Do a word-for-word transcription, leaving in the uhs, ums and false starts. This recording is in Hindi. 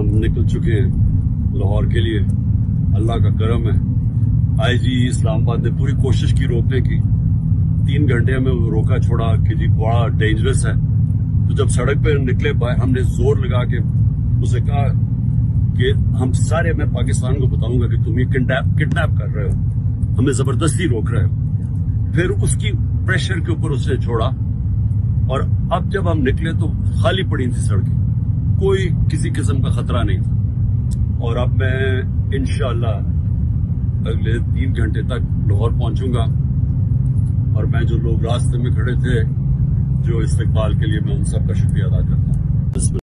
हम निकल चुके हैं लाहौर के लिए। अल्लाह का करम है, आईजी इस्लामाबाद ने पूरी कोशिश की रोकने की। तीन घंटे हमें रोका छोड़ा कि जी बड़ा डेंजरस है। तो जब सड़क पे निकले हमने जोर लगा के उसे कहा कि हम सारे, मैं पाकिस्तान को बताऊंगा कि तुम ये किडनैप किडनैप कर रहे हो, हमें जबरदस्ती रोक रहे हो। फिर उसकी प्रेशर के ऊपर उसने छोड़ा और अब जब हम निकले तो खाली पड़ी थी सड़कें, कोई किसी किस्म का खतरा नहीं था। और अब मैं इंशाअल्लाह अगले तीन घंटे तक लाहौर पहुंचूंगा। और मैं जो लोग रास्ते में खड़े थे जो इस्तकबाल के लिए, मैं उन सबका शुक्रिया अदा करता हूँ।